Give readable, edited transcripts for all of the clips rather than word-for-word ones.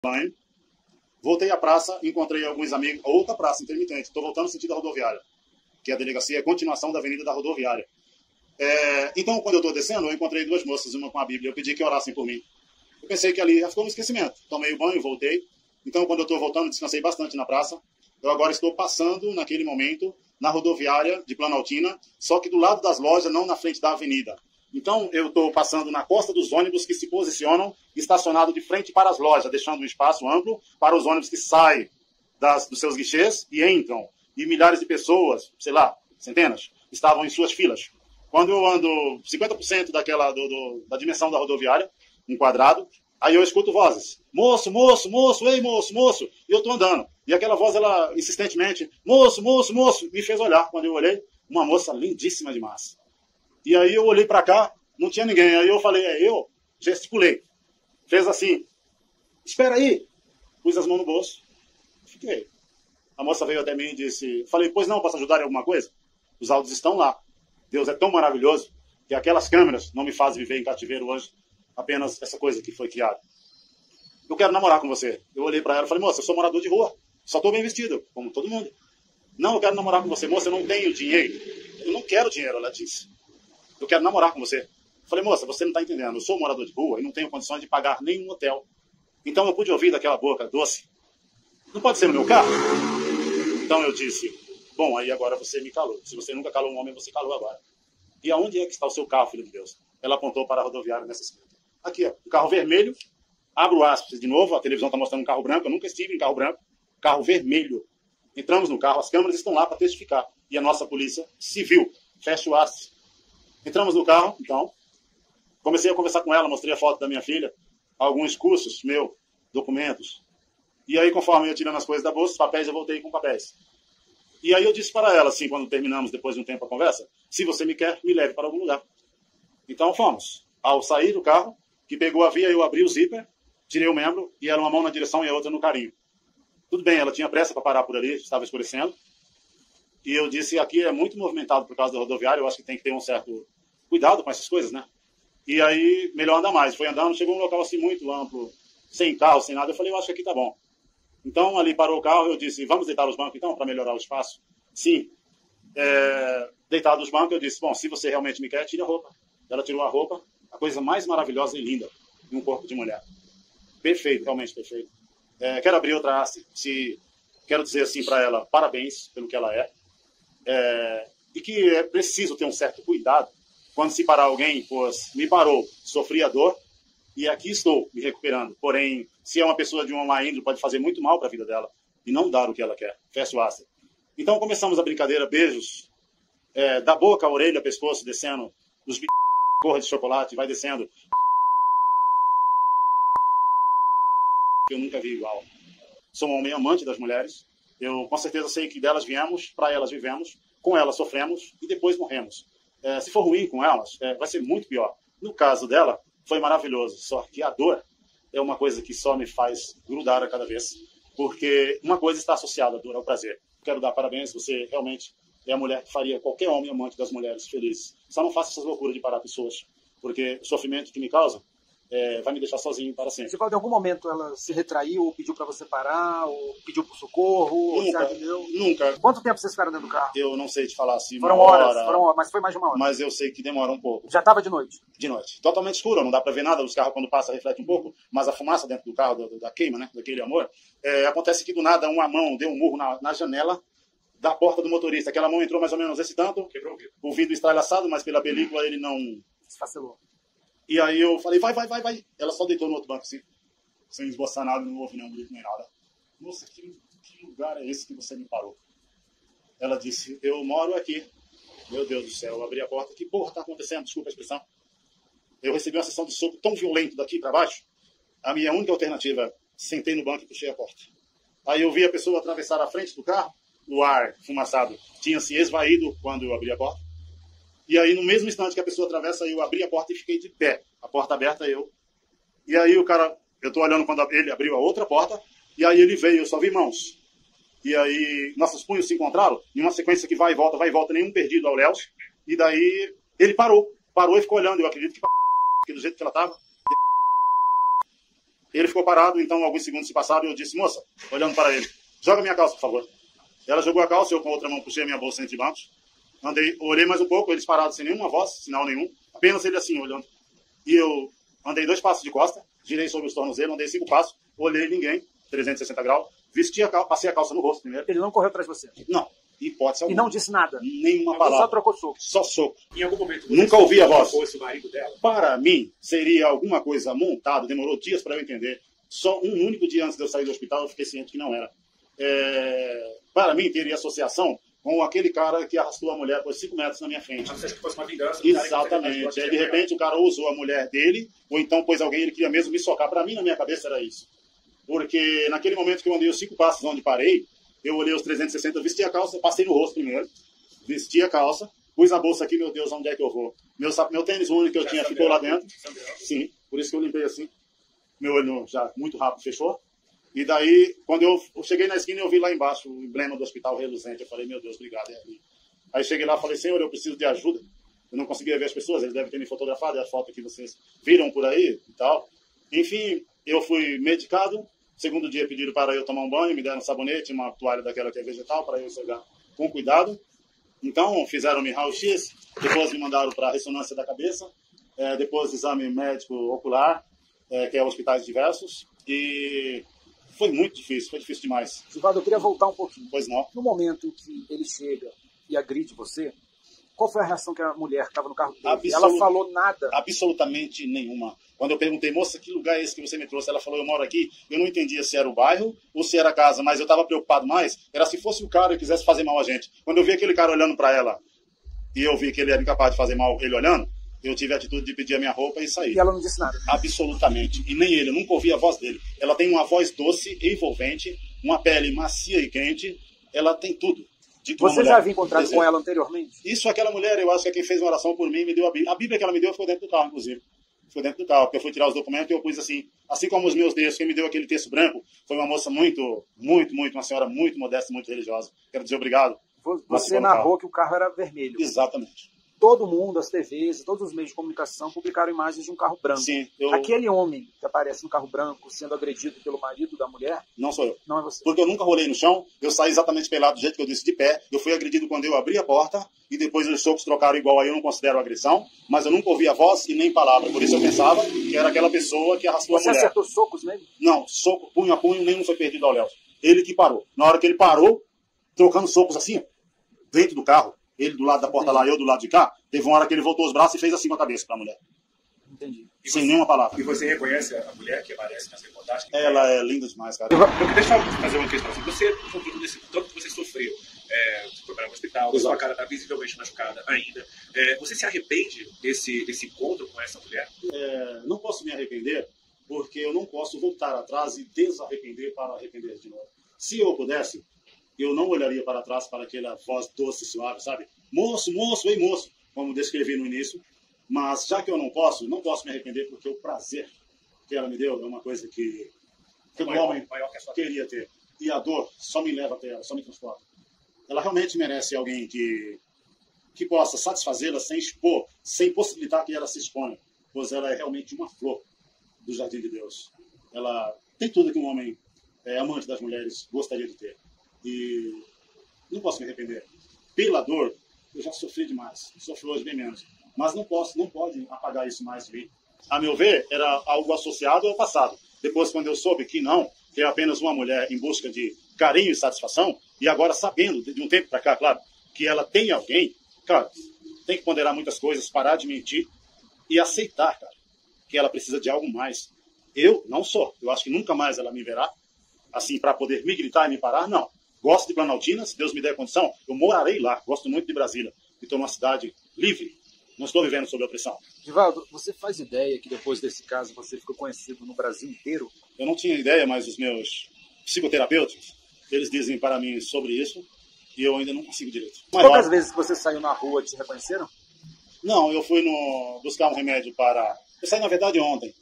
banho, voltei à praça, encontrei alguns amigos, outra praça intermitente, estou voltando no sentido da rodoviária, que a delegacia é a continuação da avenida da rodoviária. Então, quando eu estou descendo, eu encontrei duas moças, uma com a Bíblia, eu pedi que orassem por mim. Eu pensei que ali já ficou no esquecimento. Tomei o banho, voltei. Então, quando eu estou voltando, descansei bastante na praça. Eu agora estou passando, naquele momento, na rodoviária de Planaltina, só que do lado das lojas, não na frente da avenida. Então, eu estou passando na costa dos ônibus que se posicionam estacionados de frente para as lojas, deixando um espaço amplo para os ônibus que saem dos seus guichês e entram. E milhares de pessoas, sei lá, centenas, estavam em suas filas. Quando eu ando 50% da dimensão da rodoviária, um quadrado, aí eu escuto vozes. Moço, moço, moço, ei, moço, moço. E eu estou andando. E aquela voz, ela insistentemente, moço, moço, moço, me fez olhar. Quando eu olhei, uma moça lindíssima demais. E aí eu olhei para cá, não tinha ninguém. Aí eu falei, eu gesticulei. Fez assim, espera aí. Pus as mãos no bolso. Fiquei. A moça veio até mim e disse, falei, pois não, posso ajudar em alguma coisa? Os áudios estão lá. Deus é tão maravilhoso que aquelas câmeras não me fazem viver em cativeiro hoje, apenas essa coisa que foi criada. Eu quero namorar com você. Eu olhei para ela e falei, moça, eu sou morador de rua, só estou bem vestido, como todo mundo. Não, eu quero namorar com você. Moça, eu não tenho dinheiro. Eu não quero dinheiro, ela disse. Eu quero namorar com você. Eu falei, moça, você não está entendendo, eu sou morador de rua e não tenho condições de pagar nenhum hotel. Então eu pude ouvir daquela boca doce, não pode ser no meu carro? Então eu disse, bom, aí agora você me calou. Se você nunca calou um homem, você calou agora. E aonde é que está o seu carro, filho de Deus? Ela apontou para a rodoviária nessa esquina. Aqui, ó, um carro vermelho. Abro o aspas de novo, a televisão está mostrando um carro branco. Eu nunca estive em carro branco. Carro vermelho. Entramos no carro, as câmeras estão lá para testificar. E a nossa polícia civil. Fecha o aspas. Entramos no carro, então. Comecei a conversar com ela, mostrei a foto da minha filha. Alguns cursos, documentos. E aí, conforme eu ia tirando as coisas da bolsa, os papéis, eu voltei com papéis. E aí eu disse para ela, assim, quando terminamos, depois de um tempo a conversa, se você me quer, me leve para algum lugar. Então fomos. Ao sair do carro, que pegou a via, eu abri o zíper, tirei o membro, e era uma mão na direção e a outra no carinho. Tudo bem, ela tinha pressa para parar por ali, estava escurecendo. E eu disse, aqui é muito movimentado por causa da rodoviária, eu acho que tem que ter um certo cuidado com essas coisas, né? E aí, melhor andar mais. Foi andando, chegou um local assim muito amplo, sem carro, sem nada. Eu falei, eu acho que aqui tá bom. Então, ali parou o carro, eu disse, vamos deitar os bancos então, para melhorar o espaço? Sim. Deitado os bancos, eu disse, bom, se você realmente me quer, tire a roupa. Ela tirou a roupa, a coisa mais maravilhosa e linda em um corpo de mulher. Perfeito, realmente perfeito. Quero abrir outra haste. Quero dizer assim para ela, parabéns pelo que ela é. E que é preciso ter um certo cuidado quando se parar alguém, pois me parou, sofri a dor, e aqui estou me recuperando. Porém, se é uma pessoa de uma má índole, pode fazer muito mal para a vida dela e não dar o que ela quer. Fecha o aspas. Então começamos a brincadeira, beijos, da boca, a orelha, pescoço, descendo, os corra de chocolate, vai descendo. Eu nunca vi igual. Sou um homem amante das mulheres. Eu com certeza sei que delas viemos, para elas vivemos, com elas sofremos e depois morremos. Se for ruim com elas, vai ser muito pior. No caso dela, foi maravilhoso. Só que a dor é uma coisa que só me faz grudar a cada vez. Porque uma coisa está associada à dor ao prazer. Quero dar parabéns, você realmente é a mulher que faria qualquer homem amante das mulheres felizes. Só não faça essas loucuras de parar pessoas. Porque o sofrimento que me causa vai me deixar sozinho para sempre. Se em algum momento ela se retraiu, ou pediu para você parar, ou pediu por socorro? Nunca. Quanto tempo vocês ficaram dentro do carro? Eu não sei te falar assim. Foram horas, mas foi mais de uma hora. Mas eu sei que demora um pouco. Já estava de noite? De noite. Totalmente escuro, não dá para ver nada. Os carros, quando passa, reflete um pouco, mas a fumaça dentro do carro, da queima, né, daquele amor, acontece que do nada uma mão deu um murro na janela da porta do motorista. Aquela mão entrou mais ou menos esse tanto, quebrou o vidro estralhaçado, mas pela película ele não... Desfacelou. E aí eu falei, vai. Ela só deitou no outro banco, assim, sem esboçar nada, não houve nenhum grito nem nada. Moça, que lugar é esse que você me parou? Ela disse, eu moro aqui. Meu Deus do céu, eu abri a porta, que porra tá acontecendo? Desculpa a expressão. Eu recebi uma sessão de soco tão violento daqui para baixo, a minha única alternativa, sentei no banco e puxei a porta. Aí eu vi a pessoa atravessar a frente do carro, o ar fumaçado tinha se esvaído quando eu abri a porta. E aí, no mesmo instante que a pessoa atravessa, eu abri a porta e fiquei de pé. A porta aberta, eu. E aí o cara, eu tô olhando quando ele abriu a outra porta, e aí ele veio, eu só vi mãos. E aí, nossos punhos se encontraram, em uma sequência que vai e volta, nenhum perdido ao léu. E daí, ele parou e ficou olhando, eu acredito que do jeito que ela tava. Ele ficou parado, então alguns segundos se passaram e eu disse, moça, olhando para ele, joga minha calça, por favor. Ela jogou a calça, eu com a outra mão puxei a minha bolsa entre bancos. Andei, olhei mais um pouco, eles parados sem nenhuma voz, sinal nenhum, apenas ele assim, olhando. E eu andei 2 passos de costa, girei sobre os tornozelos, andei 5 passos, olhei ninguém, 360 graus, vesti passei a calça no rosto primeiro. Ele não correu atrás de você? Não, hipótese alguma. E não disse nada? Nenhuma Você palavra. só trocou soco? Só soco. Em algum momento você Nunca ouvi a voz. fosse o marido dela? Para mim, seria alguma coisa montada, demorou dias para eu entender. Só um único dia antes de eu sair do hospital, eu fiquei ciente que não era. Para mim, teria associação com aquele cara que arrastou a mulher por 5 metros na minha frente. Você acha que fosse uma vingança? Exatamente. Aí, de repente, o cara usou a mulher dele, ou então pôs alguém, ele queria mesmo me socar. Para mim, na minha cabeça, era isso. Porque naquele momento que eu andei os 5 passos onde parei, eu olhei os 360, vesti a calça, passei no rosto primeiro, vesti a calça, pus a bolsa aqui, meu Deus, onde é que eu vou? Meu tênis único que eu tinha ficou lá dentro. Sim, por isso que eu limpei assim. Meu olho já muito rápido fechou. E daí, quando eu cheguei na esquina, eu vi lá embaixo o emblema do hospital reluzente. Eu falei, meu Deus, obrigado, é ali. Aí cheguei lá e falei, Senhor, eu preciso de ajuda. Eu não conseguia ver as pessoas, eles devem ter me fotografado, é a foto que vocês viram por aí e tal. Enfim, eu fui medicado. Segundo dia pediram para eu tomar um banho, me deram um sabonete, uma toalha daquela que é vegetal, para eu enxergar com cuidado. Então, fizeram-me raio-x, depois me mandaram para a ressonância da cabeça, depois exame médico ocular, que é hospitais diversos, e foi muito difícil, foi difícil demais. Givaldo, eu queria voltar um pouquinho. Pois não. No momento que ele chega e agride você, qual foi a reação que a mulher que estava no carro teve? Ela falou nada? Absolutamente nenhuma. Quando eu perguntei, moça, que lugar é esse que você me trouxe? Ela falou, eu moro aqui. Eu não entendia se era o bairro ou se era a casa, mas eu estava preocupado mais. Era se fosse o cara que quisesse fazer mal a gente. Quando eu vi aquele cara olhando para ela e eu vi que ele era incapaz de fazer mal ele olhando, eu tive a atitude de pedir a minha roupa e sair. E ela não disse nada? Absolutamente. E nem ele, eu nunca ouvi a voz dele. Ela tem uma voz doce, envolvente, uma pele macia e quente. Ela tem tudo. Você já havia encontrado com ela anteriormente? Isso, aquela mulher, eu acho que é quem fez uma oração por mim e me deu a Bíblia. A Bíblia que ela me deu ficou dentro do carro, inclusive. Ficou dentro do carro, porque eu fui tirar os documentos e eu pus assim como os meus textos. Quem me deu aquele texto branco foi uma moça muito, uma senhora muito modesta, muito religiosa. Quero dizer obrigado. Você narrou que o carro era vermelho. Exatamente. Todo mundo, as TVs, todos os meios de comunicação publicaram imagens de um carro branco. Sim, Aquele homem que aparece no carro branco sendo agredido pelo marido da mulher... Não sou eu. Não é você. Porque eu nunca rolei no chão, eu saí exatamente pelado do jeito que eu disse, de pé. Eu fui agredido quando eu abri a porta e depois os socos trocaram igual, aí eu não considero agressão, mas eu nunca ouvi a voz e nem palavra. Por isso eu pensava que era aquela pessoa que arrastou a mulher. Você acertou socos nele? Não, soco, punho a punho, nenhum foi perdido ao Léo. Ele que parou. Na hora que ele parou, trocando socos assim, dentro do carro, ele do lado da porta lá, eu do lado de cá, teve uma hora que ele voltou os braços e fez assim com a cabeça pra mulher. Entendi. Sem nenhuma palavra. E você reconhece a mulher que aparece nas reportagens? Ela é linda demais, cara. Deixa eu fazer uma questão. Você, com tudo esse tanto que você sofreu, você foi para o hospital, sua cara está visivelmente machucada ainda. Você se arrepende desse encontro com essa mulher? Não posso me arrepender, porque eu não posso voltar atrás e desarrepender para arrepender de novo. Se eu pudesse, eu não olharia para trás para aquela voz doce e suave, sabe? Moço, moço, ei moço, como descrevi no início. Mas já que eu não posso me arrepender, porque o prazer que ela me deu é uma coisa que um homem queria ter. E a dor só me leva até ela, só me transporta. Ela realmente merece alguém que possa satisfazê-la sem expor, sem possibilitar que ela se exponha. Pois ela é realmente uma flor do jardim de Deus. Ela tem tudo que um homem amante das mulheres gostaria de ter. E não posso me arrepender. Pela dor, eu já sofri demais. Sofri hoje bem menos. Mas não pode apagar isso mais de mim. A meu ver, era algo associado ao passado. Depois, quando eu soube que não, que é apenas uma mulher em busca de carinho e satisfação, e agora sabendo, de um tempo para cá, claro, que ela tem alguém, cara, tem que ponderar muitas coisas, parar de mentir e aceitar, cara, que ela precisa de algo mais. Eu não sou. Eu acho que nunca mais ela me verá, assim, para poder me gritar e me parar, não. Gosto de Planaltina, se Deus me der condição, eu morarei lá. Gosto muito de Brasília. Estou numa cidade livre. Não estou vivendo sob opressão. Givaldo, você faz ideia que depois desse caso você ficou conhecido no Brasil inteiro? Eu não tinha ideia, mas os meus psicoterapeutas, eles dizem para mim sobre isso e eu ainda não consigo direito. Quantas vezes que você saiu na rua te reconheceram? Não, eu fui buscar um remédio para... Eu saí, na verdade, ontem.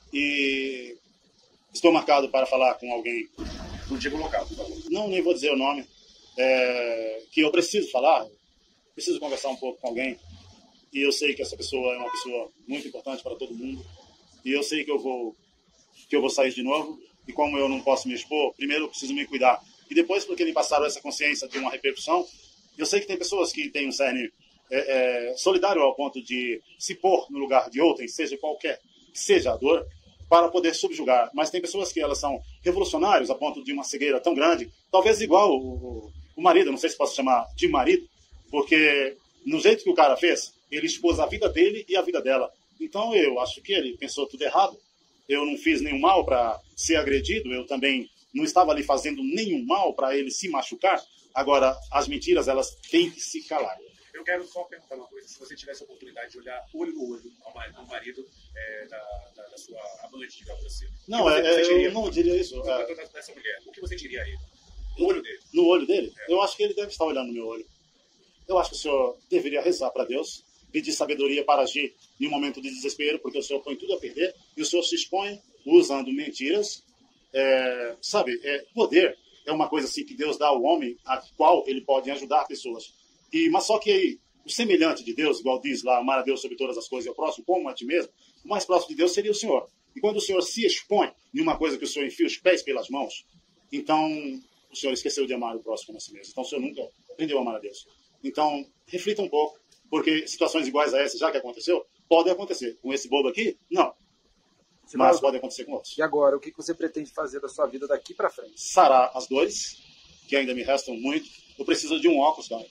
E estou marcado para falar com alguém. Não diga o local, por favor. Não, nem vou dizer o nome. Que eu preciso falar, preciso conversar um pouco com alguém. E eu sei que essa pessoa é uma pessoa muito importante para todo mundo. E eu sei que eu vou que eu vou sair de novo, e como eu não posso me expor, primeiro eu preciso me cuidar. E depois, porque me passaram essa consciência de uma repercussão, eu sei que tem pessoas que têm um cerne solidário ao ponto de se pôr no lugar de outrem, seja qualquer que seja a dor, para poder subjugar. Mas tem pessoas que elas são revolucionários a ponto de uma cegueira tão grande, talvez igual o marido, não sei se posso chamar de marido, porque no jeito que o cara fez, ele expôs a vida dele e a vida dela. Então eu acho que ele pensou tudo errado. Eu não fiz nenhum mal para ser agredido, eu também não estava ali fazendo nenhum mal para ele se machucar. Agora, as mentiras, elas têm que se calar. Eu quero só perguntar uma coisa. Se você tivesse a oportunidade de olhar olho no olho ao marido da sua amante, digamos assim. Não, eu não diria isso. Dessa mulher, o que você diria a ele? No olho dele. No olho dele? Eu acho que ele deve estar olhando no meu olho. Eu acho que o senhor deveria rezar para Deus, pedir sabedoria para agir em um momento de desespero, porque o senhor põe tudo a perder, e o senhor se expõe usando mentiras. Poder é uma coisa assim que Deus dá ao homem, a qual ele pode ajudar pessoas. Mas só que aí, o semelhante de Deus, igual diz lá, amar a Deus sobre todas as coisas e ao próximo como a ti mesmo, o mais próximo de Deus seria o Senhor. E quando o Senhor se expõe em uma coisa que o Senhor enfia os pés pelas mãos, então o Senhor esqueceu de amar o próximo como a si mesmo. Então o Senhor nunca aprendeu a amar a Deus. Então, reflita um pouco, porque situações iguais a essa, já que aconteceu, podem acontecer. Com esse bobo aqui, não. Mas podem acontecer com outros. E agora, o que você pretende fazer da sua vida daqui para frente? Sarar as dores, que ainda me restam muito. Eu preciso de um óculos, cara.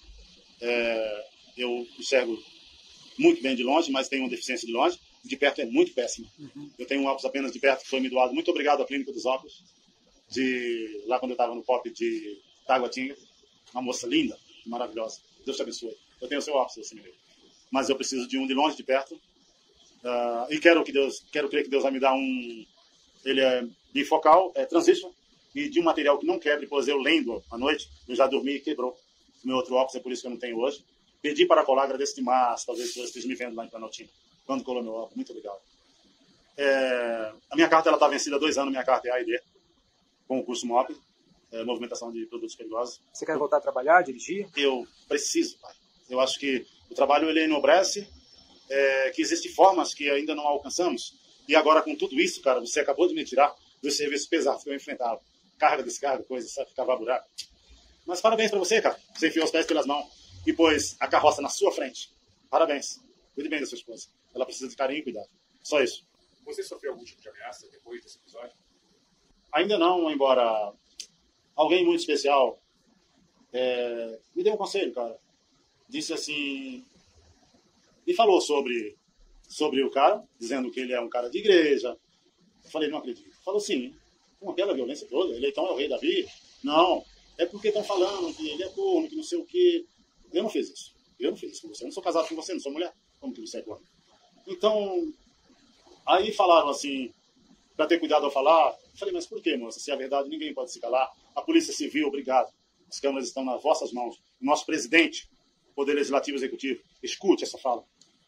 Eu enxergo muito bem de longe, mas tenho uma deficiência de longe. De perto é muito péssimo. Uhum. Eu tenho um óculos apenas de perto que foi me doado. Muito obrigado à Clínica dos Óculos. Lá quando eu estava no pop de Taguatinga. Uma moça linda, maravilhosa. Deus te abençoe. Eu tenho o seu óculos, você me deu. Mas eu preciso de um de longe, de perto. E quero crer que Deus vai me dar um... Ele é bifocal, é transition, e de um material que não quebre, pois eu lendo à noite, eu já dormi e quebrou. O meu outro óculos, é por isso que eu não tenho hoje. Pedi para colar, agradeço demais, talvez vocês estejam me vendo lá em Planaltina, quando colou meu óculos. Muito obrigado. A minha carta está vencida há 2 anos, minha carta é A&D, com o curso MOP, movimentação de produtos perigosos. Você quer voltar a trabalhar, dirigir? Eu preciso, pai. Eu acho que o trabalho ele enobrece, que existem formas que ainda não alcançamos. E agora, com tudo isso, cara, você acabou de me tirar dos serviços pesados que eu enfrentava. Carga, descarga, coisa, sabe, ficava buraco. Mas parabéns pra você, cara. Você enfiou os pés pelas mãos e pôs a carroça na sua frente. Parabéns. Cuide bem da sua esposa. Ela precisa de carinho e cuidado. Só isso. Você sofreu algum tipo de ameaça depois desse episódio? Ainda não, embora alguém muito especial me deu um conselho, cara. Disse assim... Me falou sobre o cara, dizendo que ele é um cara de igreja. Eu falei, não acredito. Falou assim, com aquela violência toda, ele então é o rei Davi? Não, é porque estão falando que ele é corno, que não sei o quê. Eu não fiz isso. Eu não fiz isso com você. Eu não sou casado com você, não sou mulher. Como que você é corno? Então, aí falaram assim, para ter cuidado ao falar. Eu falei, mas por que, moça? Se é verdade, ninguém pode se calar. A Polícia Civil, obrigado. As câmeras estão nas vossas mãos. O nosso presidente, Poder Legislativo e Executivo, escute essa fala.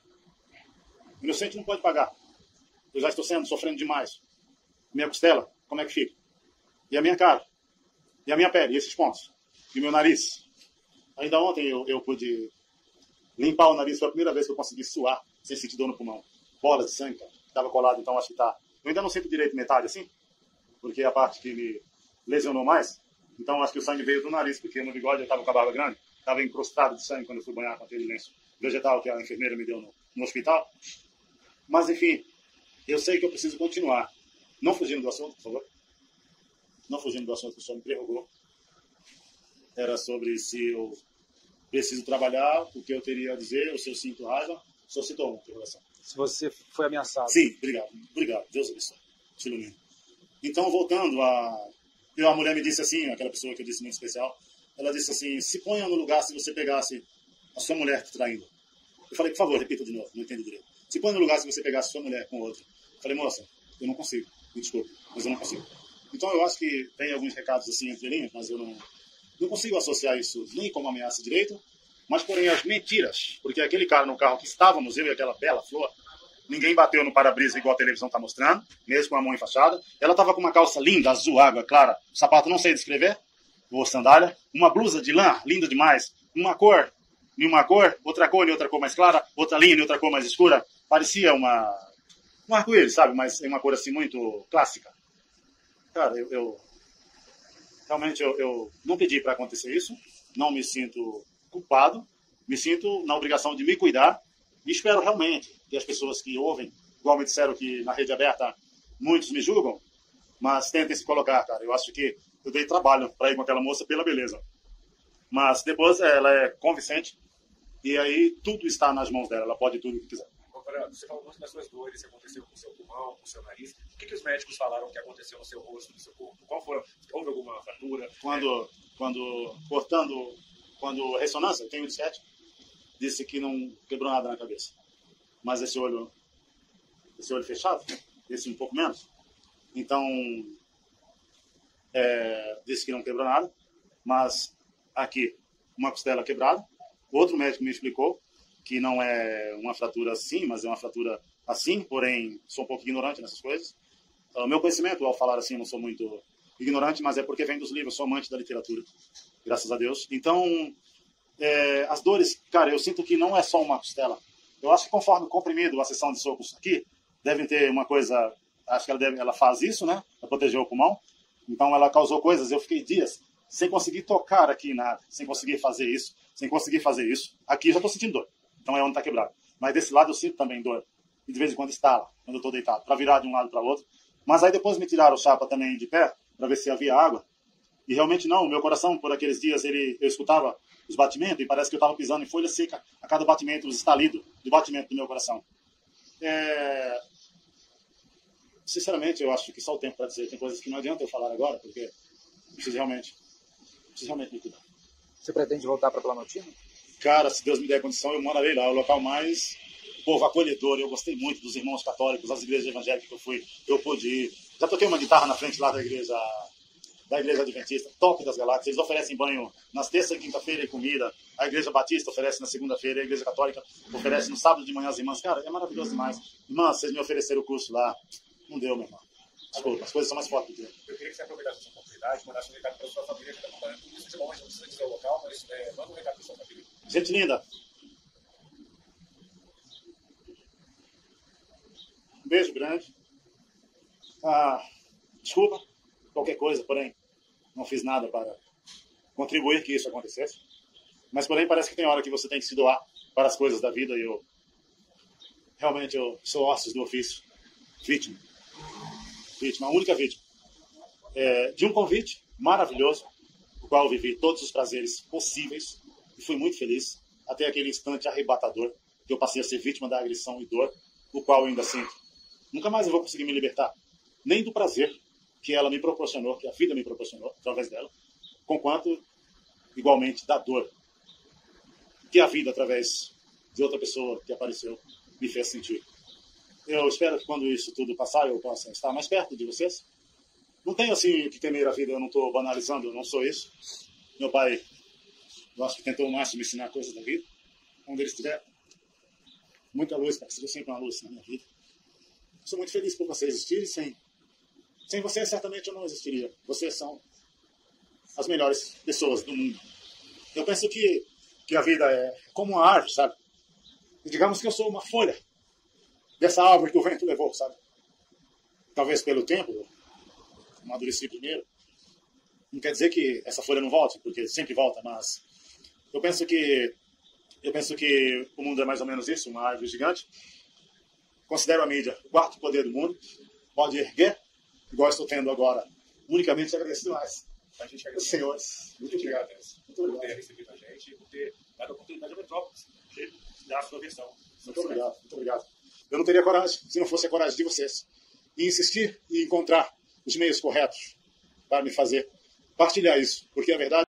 O inocente não pode pagar. Eu já estou sofrendo demais. Minha costela, como é que fica? E a minha cara? E a minha pele? E esses pontos? E o meu nariz? Ainda ontem eu pude limpar o nariz. Foi a primeira vez que eu consegui suar sem sentir dor no pulmão. Bolas de sangue, cara. Estava colado, então acho que tá. Eu ainda não sinto direito metade assim, porque é a parte que me lesionou mais. Então acho que o sangue veio do nariz, porque no bigode eu estava com a barba grande. Estava encrustado de sangue quando eu fui banhar com aquele lenço vegetal que a enfermeira me deu no hospital. Mas, enfim, eu sei que eu preciso continuar. Não fugindo do assunto, por favor. Não fugindo do assunto que o senhor me interrogou. Era sobre se eu preciso trabalhar, o que eu teria a dizer, ou se eu sinto raiva. O senhor citou uma interrogação. Se você foi ameaçado. Sim, obrigado. Obrigado. Deus abençoe. Te ilumine. Então, voltando a mulher me disse assim, aquela pessoa que eu disse muito especial, ela disse assim, se ponha no lugar se você pegasse a sua mulher te traindo. Eu falei, por favor, repita de novo, não entendi direito. Se põe no lugar se você pegasse sua mulher com outra. Eu falei, moça, eu não consigo. Me desculpe, mas eu não consigo. Então eu acho que tem alguns recados assim entre linhas, mas eu não consigo associar isso nem como ameaça direito, mas porém as mentiras. Porque aquele cara no carro que estávamos, eu e aquela bela flor, ninguém bateu no para-brisa igual a televisão está mostrando, mesmo com a mão enfaixada. Ela estava com uma calça linda, azul, água clara, sapato não sei descrever, ou sandália, uma blusa de lã, linda demais, uma cor em uma cor, outra cor em outra cor mais clara, outra linha em outra cor mais escura. Parecia uma um arco-íris, sabe? Mas é uma cor assim muito clássica. Cara, realmente eu não pedi para acontecer isso, não me sinto culpado, me sinto na obrigação de me cuidar e espero realmente que as pessoas que ouvem, igual me disseram que na rede aberta muitos me julgam, mas tentem se colocar, cara. Eu acho que eu dei trabalho para ir com aquela moça pela beleza. Mas depois ela é convincente e aí tudo está nas mãos dela, ela pode tudo o que quiser. Você falou muito das suas dores, que aconteceu com o seu pulmão, com o seu nariz. O que os médicos falaram que aconteceu no seu rosto, no seu corpo? Houve alguma fratura? Quando ressonância, tem um disquete, disse que não quebrou nada na cabeça. Mas esse olho fechado, esse um pouco menos, então disse que não quebrou nada, mas aqui uma costela quebrada. Outro médico me explicou que não é uma fratura assim, mas é uma fratura assim, porém sou um pouco ignorante nessas coisas. O meu conhecimento, ao falar assim, não sou muito ignorante, mas é porque vem dos livros, sou amante da literatura, graças a Deus. Então, as dores, cara, eu sinto que não é só uma costela. Eu acho que conforme o comprimido, a sessão de socos aqui, devem ter uma coisa, acho que ela faz isso, né, para proteger o pulmão. Então ela causou coisas, eu fiquei dias sem conseguir tocar aqui nada, sem conseguir fazer isso. Aqui eu já estou sentindo dor, então é onde está quebrado. Mas desse lado eu sinto também dor, e de vez em quando estala, quando eu estou deitado, para virar de um lado para o outro. Mas aí depois me tiraram o chapa também de pé, para ver se havia água. E realmente não, o meu coração, por aqueles dias, eu escutava os batimentos, e parece que eu estava pisando em folha seca a cada batimento, os estalidos do batimento do meu coração. Sinceramente, eu acho que só o tempo para dizer. Tem coisas que não adianta eu falar agora, porque preciso realmente me cuidar. Você pretende voltar para Planaltina? Cara, se Deus me der condição, eu morarei lá. É o local mais povo acolhedor. Eu gostei muito dos irmãos católicos, das igrejas evangélicas que eu fui. Eu pude ir. Já toquei uma guitarra na frente lá da igreja adventista, top das galáxias. Eles oferecem banho nas terça e quinta-feira e comida. A igreja batista oferece na segunda-feira, a igreja católica oferece no sábado de manhã as irmãs. Cara, é maravilhoso demais. Irmãs, vocês me ofereceram o curso lá. Não deu, meu irmão. Desculpa, as coisas são mais fortes do que eu. Eu queria que você aproveitasse essa oportunidade, mandasse um recado para a sua família que está acompanhando tudo isso de longe, não precisa dizer o local, mas manda um recado para a sua família. Gente linda. Um beijo grande. Desculpa qualquer coisa, porém não fiz nada para contribuir que isso acontecesse. Mas porém parece que tem hora que você tem que se doar para as coisas da vida e eu sou ossos do ofício. Vítima, a única vítima de um convite maravilhoso, o qual eu vivi todos os prazeres possíveis e fui muito feliz até aquele instante arrebatador que eu passei a ser vítima da agressão e dor, o qual eu ainda sinto. Nunca mais eu vou conseguir me libertar, nem do prazer que ela me proporcionou, que a vida me proporcionou através dela, conquanto igualmente da dor que a vida, através de outra pessoa que apareceu, me fez sentir. Eu espero que quando isso tudo passar eu possa estar mais perto de vocês. Não tenho assim que temer a vida, eu não estou banalizando, eu não sou isso. Meu pai, eu acho que tentou o máximo me ensinar coisas da vida. Onde ele estiver, muita luz, para que seja sempre uma luz na minha vida. Sou muito feliz por você existir. Sem vocês, certamente eu não existiria. Vocês são as melhores pessoas do mundo. Eu penso que a vida é como uma árvore, sabe? E digamos que eu sou uma folha dessa árvore que o vento levou, sabe? Talvez pelo tempo, eu amadureci primeiro. Não quer dizer que essa folha não volte, porque sempre volta, mas eu penso que o mundo é mais ou menos isso, uma árvore gigante. Considero a mídia o quarto poder do mundo. Pode erguer, igual estou tendo agora. Unicamente agradeço mais. A gente agradece. Senhores, muito obrigado por ter recebido a gente e por ter dado a oportunidade ao Metrópolis de dar a sua versão. Muito obrigado. Eu não teria coragem se não fosse a coragem de vocês. E insistir e encontrar os meios corretos para me fazer partilhar isso. Porque a verdade